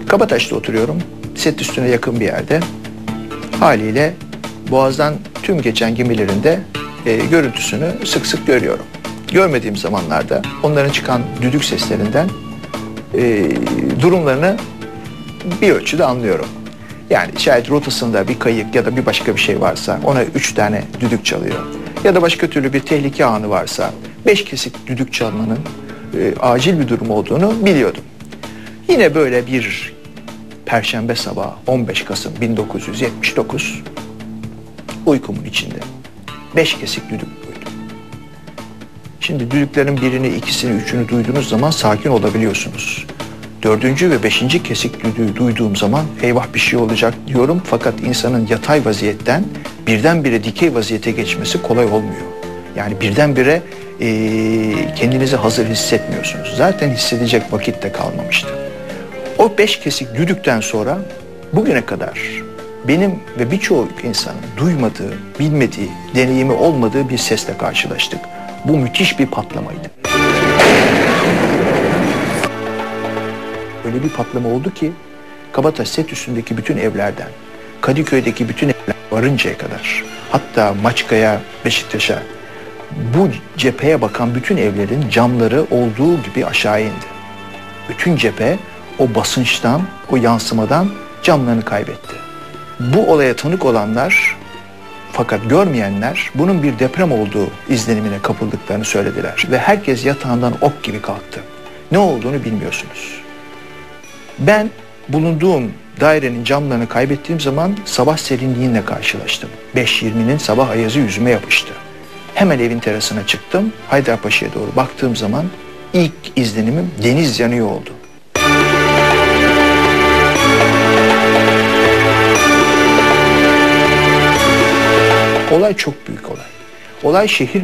Kabataş'ta oturuyorum. Set üstüne yakın bir yerde. Haliyle Boğaz'dan tüm geçen gemilerin de görüntüsünü sık sık görüyorum. Görmediğim zamanlarda onların çıkan düdük seslerinden durumlarını bir ölçüde anlıyorum. Yani şayet rotasında bir kayık ya da bir başka bir şey varsa ona 3 tane düdük çalıyor. Ya da başka türlü bir tehlike anı varsa 5 kesik düdük çalmanın acil bir durum olduğunu biliyordum. Yine böyle bir Perşembe sabahı 15 Kasım 1979 uykumun içinde 5 kesik düdük duydum. Şimdi düdüklerin birini, ikisini, üçünü duyduğunuz zaman sakin olabiliyorsunuz. 4. ve 5. kesik düdüğü duyduğum zaman eyvah bir şey olacak diyorum. Fakat insanın yatay vaziyetten birdenbire dikey vaziyete geçmesi kolay olmuyor. Yani birdenbire kendinizi hazır hissetmiyorsunuz. Zaten hissedecek vakit de kalmamıştı. O 5 kesik düdükten sonra bugüne kadar benim ve birçok insanın duymadığı, bilmediği, deneyimi olmadığı bir sesle karşılaştık. Bu müthiş bir patlamaydı. Öyle bir patlama oldu ki Kabataş set üstündeki bütün evlerden, Kadıköy'deki bütün evler varıncaya kadar, hatta Maçka'ya, Beşiktaş'a, bu cepheye bakan bütün evlerin camları olduğu gibi aşağı indi. Bütün cephe o basınçtan, o yansımadan camlarını kaybetti. Bu olaya tanık olanlar fakat görmeyenler bunun bir deprem olduğu izlenimine kapıldıklarını söylediler. Ve herkes yatağından ok gibi kalktı. Ne olduğunu bilmiyorsunuz. Ben bulunduğum dairenin camlarını kaybettiğim zaman sabah serinliğinle karşılaştım. 5.20'nin sabah ayazı yüzüme yapıştı. Hemen evin terasına çıktım. Haydarpaşa'ya doğru baktığım zaman ilk izlenimim deniz yanıyor oldu. Olay çok büyük olay. Olay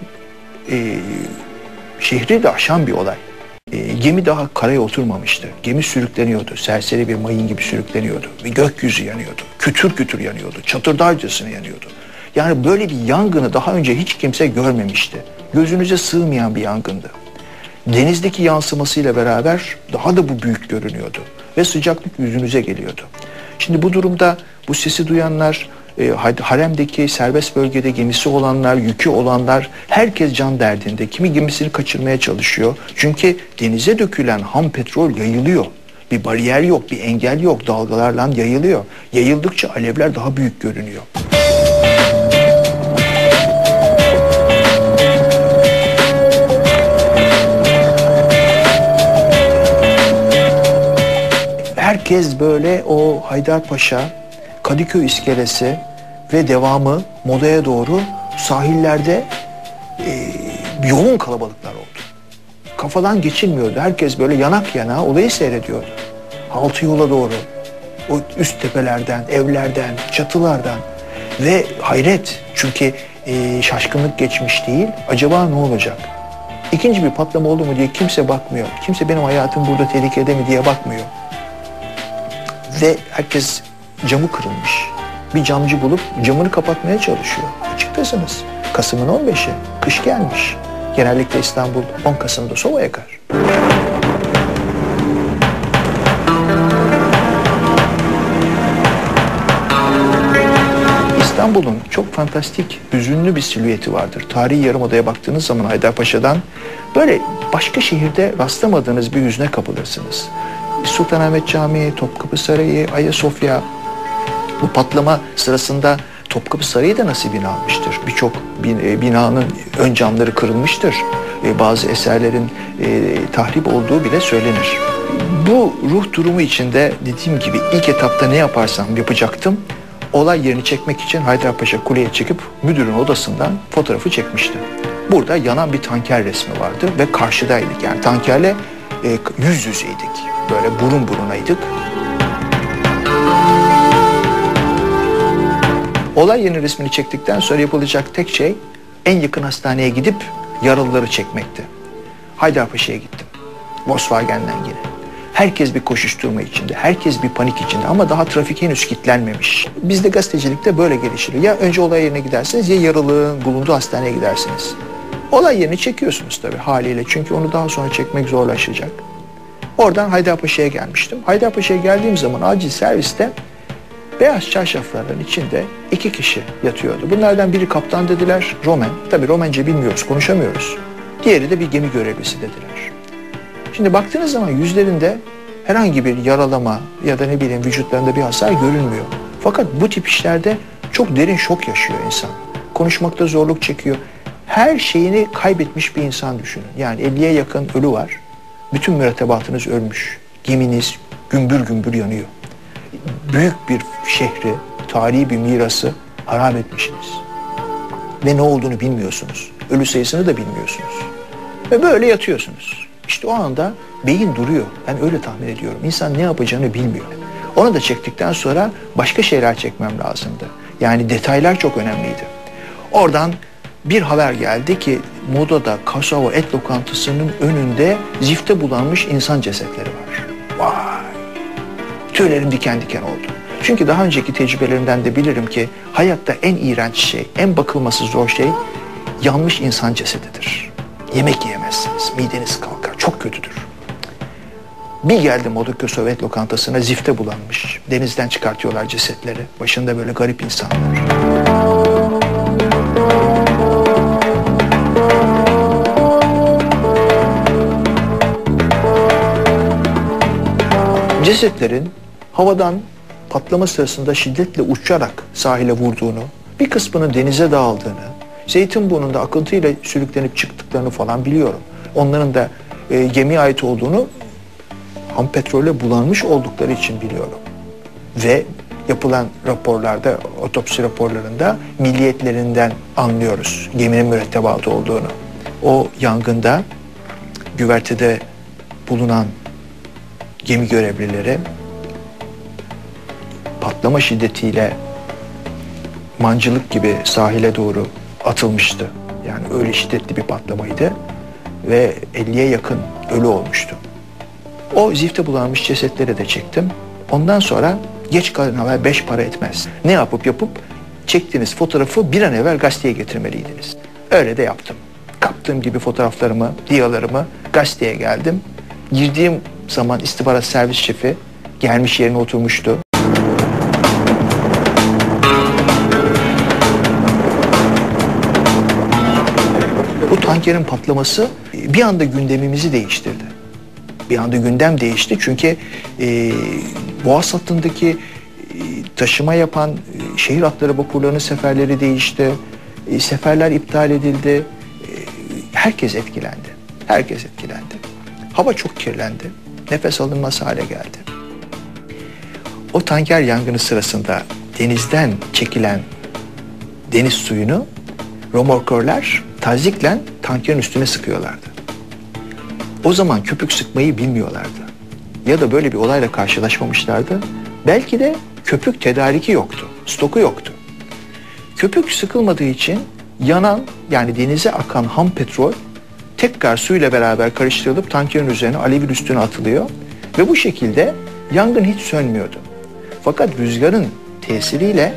şehri de aşan bir olay. Gemi daha karaya oturmamıştı. Gemi sürükleniyordu. Serseri bir mayın gibi sürükleniyordu. Ve gökyüzü yanıyordu. Kütür kütür yanıyordu. Çatırdağcasına yanıyordu. Yani böyle bir yangını daha önce hiç kimse görmemişti. Gözünüze sığmayan bir yangındı. Denizdeki yansımasıyla beraber daha da bu büyük görünüyordu. Ve sıcaklık yüzünüze geliyordu. Şimdi bu durumda bu sesi duyanlar, haremdeki serbest bölgede gemisi olanlar, yükü olanlar, herkes can derdinde. Kimi gemisini kaçırmaya çalışıyor. Çünkü denize dökülen ham petrol yayılıyor. Bir bariyer yok, bir engel yok. Dalgalarla yayılıyor. Yayıldıkça alevler daha büyük görünüyor. Herkes böyle o Haydarpaşa, Kadıköy iskelesi ve devamı Moda'ya doğru sahillerde yoğun kalabalıklar oldu. Kafadan geçilmiyordu. Herkes böyle yanak yana olayı seyrediyordu. Altı yola doğru, o üst tepelerden, evlerden, çatılardan ve hayret çünkü şaşkınlık geçmiş değil. Acaba ne olacak? İkinci bir patlama oldu mu diye kimse bakmıyor. Kimse benim hayatım burada tehlikede mi diye bakmıyor. Ve herkes camı kırılmış. Bir camcı bulup camını kapatmaya çalışıyor. Açıktasınız. Kasım'ın 15'i. Kış gelmiş. Genellikle İstanbul 10 Kasım'da soba yakar. İstanbul'un çok fantastik, hüzünlü bir silüeti vardır. Tarihi Yarımada'ya baktığınız zaman Haydarpaşa'dan böyle başka şehirde rastlamadığınız bir hüzne kapılırsınız. Sultanahmet Camii, Topkapı Sarayı, Ayasofya. Bu patlama sırasında Topkapı Sarayı da nasibini almıştır. Birçok binanın ön camları kırılmıştır. Bazı eserlerin tahrip olduğu bile söylenir. Bu ruh durumu içinde dediğim gibi ilk etapta ne yaparsam yapacaktım. Olay yerini çekmek için Haydarpaşa Kule'ye çıkıp müdürün odasından fotoğrafı çekmiştim. Burada yanan bir tanker resmi vardı ve karşıdaydık. Yani tankerle yüz yüzeydik. Böyle burun burunaydık. Olay yerinin resmini çektikten sonra yapılacak tek şey en yakın hastaneye gidip yaralıları çekmekti. Haydarpaşa'ya gittim. Volkswagen'den yine. Herkes bir koşuşturma içinde, herkes bir panik içinde ama daha trafik henüz kilitlenmemiş. Bizde gazetecilikte böyle gelişir. Ya önce olay yerine gidersiniz ya yaralının bulunduğu hastaneye gidersiniz. Olay yerini çekiyorsunuz tabii haliyle çünkü onu daha sonra çekmek zorlaşacak. Oradan Haydarpaşa'ya gelmiştim. Haydarpaşa'ya geldiğim zaman acil serviste beyaz çarşafların içinde 2 kişi yatıyordu. Bunlardan biri kaptan dediler, Romen. Tabii Romence bilmiyoruz, konuşamıyoruz. Diğeri de bir gemi görevlisi dediler. Şimdi baktığınız zaman yüzlerinde herhangi bir yaralama ya da ne bileyim vücutlarında bir hasar görünmüyor. Fakat bu tip işlerde çok derin şok yaşıyor insan. Konuşmakta zorluk çekiyor. Her şeyini kaybetmiş bir insan düşünün. Yani 50'ye yakın ölü var. Bütün mürettebatınız ölmüş. Geminiz gümbür gümbür yanıyor. Büyük bir şehri, tarihi bir mirası harap etmişsiniz. Ve ne olduğunu bilmiyorsunuz. Ölü sayısını da bilmiyorsunuz. Ve böyle yatıyorsunuz. İşte o anda beyin duruyor. Ben öyle tahmin ediyorum. İnsan ne yapacağını bilmiyor. Onu da çektikten sonra başka şeyler çekmem lazımdı. Yani detaylar çok önemliydi. Oradan bir haber geldi ki Moda'da Kasava et lokantasının önünde zifte bulanmış insan cesetleri var. Vay! Tüylerim diken diken oldu. Çünkü daha önceki tecrübelerimden de bilirim ki hayatta en iğrenç şey, en bakılması zor şey yanmış insan cesedidir. Yemek yiyemezsiniz, mideniz kalkar, çok kötüdür. Bir geldim Moda'da Kasava et lokantasına, zifte bulanmış. Denizden çıkartıyorlar cesetleri. Başında böyle garip insanlar. Cesetlerin havadan patlama sırasında şiddetle uçarak sahile vurduğunu, bir kısmının denize dağıldığını, Zeytinburnu'nda akıntıyla sürüklenip çıktıklarını falan biliyorum. Onların da gemiye ait olduğunu ham petrolle bulanmış oldukları için biliyorum. Ve yapılan raporlarda, otopsi raporlarında milliyetlerinden anlıyoruz geminin mürettebatı olduğunu. O yangında güvertede bulunan gemi görevlileri patlama şiddetiyle mancılık gibi sahile doğru atılmıştı. Yani öyle şiddetli bir patlamaydı ve 50'ye yakın ölü olmuştu. O zifte bulanmış cesetleri de çektim. Ondan sonra geç kalan haber 5 para etmez. Ne yapıp çektiğiniz fotoğrafı bir an evvel gazeteye getirmeliydiniz. Öyle de yaptım. Kaptığım gibi fotoğraflarımı, diyalarımı gazeteye geldim. Girdiğim zaman istihbarat servis şefi gelmiş yerine oturmuştu. Bu tankerin patlaması bir anda gündemimizi değiştirdi. Bir anda gündem değişti çünkü Boğaz hattındaki taşıma yapan şehir hatları vapurlarının seferleri değişti. Seferler iptal edildi. Herkes etkilendi. Herkes etkilendi. Hava çok kirlendi. Nefes alınmaz hale geldi. O tanker yangını sırasında denizden çekilen deniz suyunu römorkörler tazikle tankerin üstüne sıkıyorlardı. O zaman köpük sıkmayı bilmiyorlardı. Ya da böyle bir olayla karşılaşmamışlardı. Belki de köpük tedariki yoktu, stoku yoktu. Köpük sıkılmadığı için yanan, yani denize akan ham petrol tekrar suyla beraber karıştırılıp tankerin üzerine, alevin üstüne atılıyor ve bu şekilde yangın hiç sönmüyordu. Fakat rüzgarın tesiriyle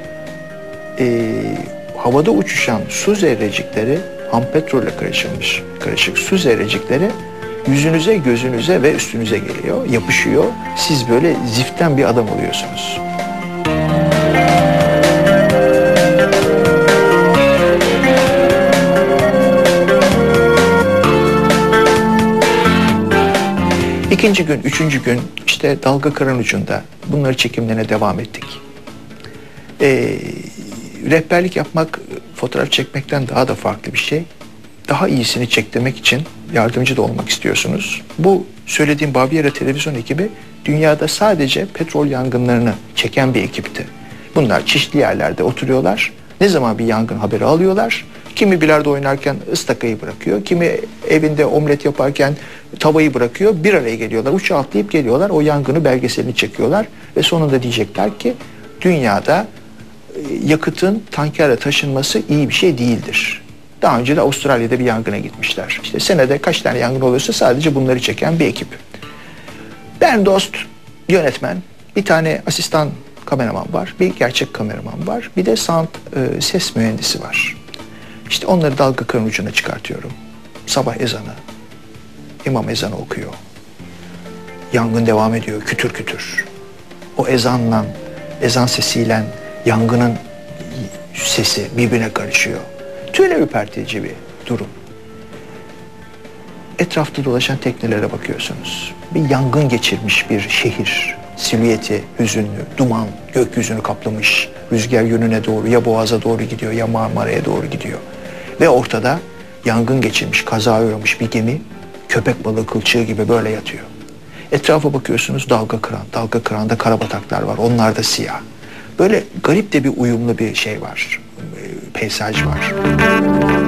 havada uçuşan su zerrecikleri, ham petrolle karışık su zerrecikleri yüzünüze, gözünüze ve üstünüze geliyor, yapışıyor. Siz böyle ziften bir adam oluyorsunuz. İkinci gün, üçüncü gün işte dalga kıran ucunda bunları çekimlerine devam ettik. Rehberlik yapmak, fotoğraf çekmekten daha da farklı bir şey. Daha iyisini çektirmek için yardımcı da olmak istiyorsunuz. Bu söylediğim Baviera televizyon ekibi dünyada sadece petrol yangınlarını çeken bir ekipti. Bunlar çeşitli yerlerde oturuyorlar. Ne zaman bir yangın haberi alıyorlar. Kimi bilardo oynarken ıstakayı bırakıyor. Kimi evinde omlet yaparken tavayı bırakıyor. Bir araya geliyorlar. Uçağa atlayıp geliyorlar. O yangını belgeselini çekiyorlar. Ve sonunda diyecekler ki dünyada yakıtın tankerle taşınması iyi bir şey değildir. Daha önce de Avustralya'da bir yangına gitmişler. İşte senede kaç tane yangın oluyorsa sadece bunları çeken bir ekip. Ben dost, yönetmen, bir tane asistan kameraman var, bir gerçek kameraman var, bir de sound ses mühendisi var. İşte onları dalga kıran ucuna çıkartıyorum. Sabah ezanı, imam ezanı okuyor. yangın devam ediyor kütür kütür. O ezan sesiyle yangının sesi birbirine karışıyor. Tüyler ürpertici bir durum. Etrafta dolaşan teknelere bakıyorsunuz. Bir yangın geçirmiş bir şehir. Silüeti hüzünlü, duman gökyüzünü kaplamış. Rüzgar yönüne doğru, ya Boğaz'a doğru gidiyor ya Marmara'ya doğru gidiyor. Ve ortada yangın geçirmiş, kaza uğramış bir gemi köpek balığı kılçığı gibi böyle yatıyor. Etrafa bakıyorsunuz, dalga kıran. Dalga kıranda karabataklar var. Onlar da siyah. Böyle garip de bir uyumlu bir şey var. Peyzaj var.